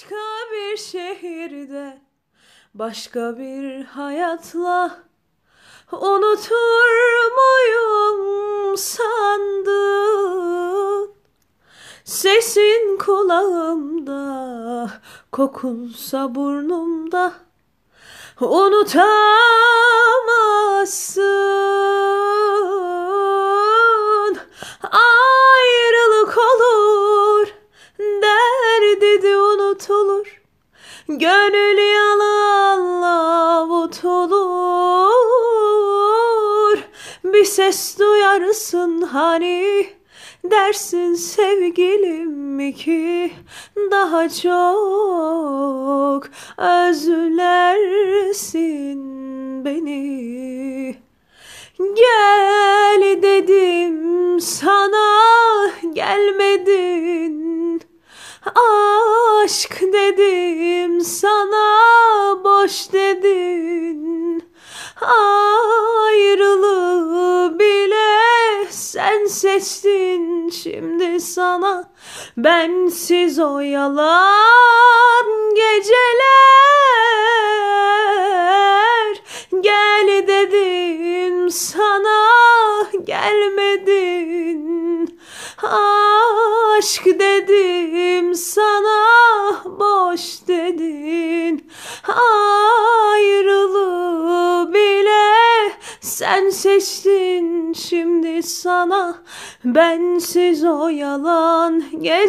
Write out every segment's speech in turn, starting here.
Başka bir şehirde, başka bir hayatla unutur muyum sandın? Sesin kulağımda, kokunsa burnumda, unutamazsın. Ayrılık olur, derdi de unutulur, gönül yalanla avutulur. Bir ses duyarsın hani, dersin sevgilim ki daha çok özlersin beni. Gel dedim sana, gelmedin. Aşk dedim sana, boş dedin. Ayrılığı bile sen seçtin, şimdi sana bensiz o yalan geceler. Gel dedim sana, gelmedin. Aşk dedim sana, boş dedin. Ayrılığı bile sen seçtin, şimdi sana bensiz o yalan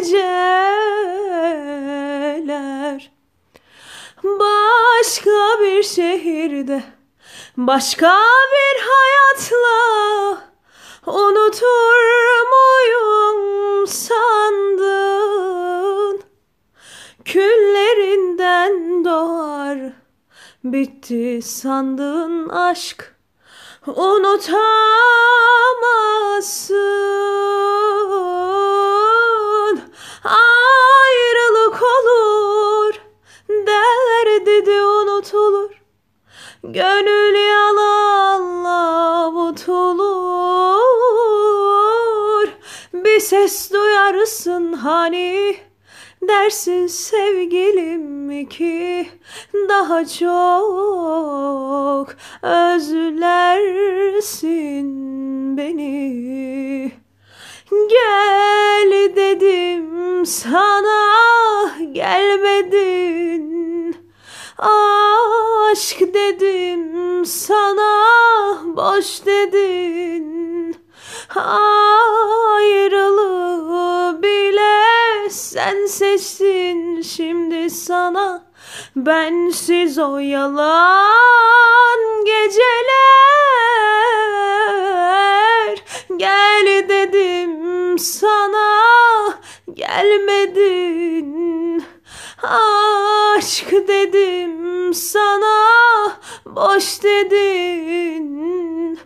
geceler. Başka bir şehirde, başka bir hayatla unutur muyum sandın? Küllerinden doğar, bitti sandın aşk, unutamazsın. Ayrılık olur, derdi de unutulur, gönül yalanla avutulur. Bir ses duyarsın hani, dersin sevgilim ki daha çok özlersin beni. Gel dedim sana, gelmedin. Aşk dedim sana, boş dedin. Ayrılığı bile sen seçtin, şimdi sana bensiz o yalan geceler. Gel dedim sana, gelmedin. Aşk dedim sana, boş dedin.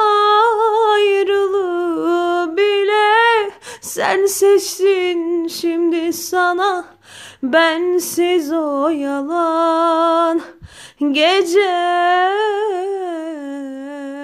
Ayrılığı bile sen seçtin, şimdi sana bensiz o yalan geceler.